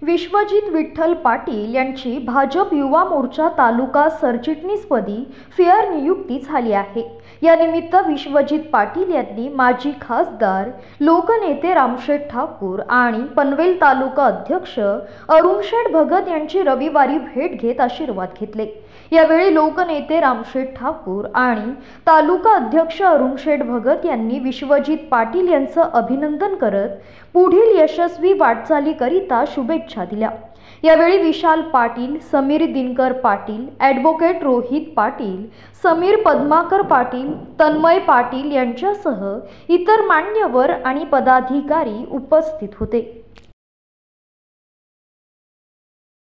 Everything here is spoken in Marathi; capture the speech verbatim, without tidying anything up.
विश्वजित विठ्ठल पाटील यांची भाजप युवा मोर्चा तालुका सरचिटणीसपदी फेअर नियुक्ती झाली आहे। या निमित्त विश्वजित पाटील यांनी माजी खासदार लोकनेते रामशेठ ठाकूर आणि पनवेल तालुका अध्यक्ष अरुणशेठ भगत यांची रविवारी भेट घेत आशीर्वाद घेतले। यावेळी लोकनेते रामशेठ ठाकूर आणि तालुका अध्यक्ष अरुणशेठ भगत यांनी विश्वजित पाटील यांचे अभिनंदन करत पुढील यशस्वी वाटचालीकरिता शुभेच्छा दिल्या। यावेळी विशाल पाटील, समीर दिनकर पाटील, ॲडव्होकेट रोहित पाटील, समीर पद्माकर पाटील, तन्मय पाटील यांच्यासह इतर मान्यवर आणि पदाधिकारी उपस्थित होते।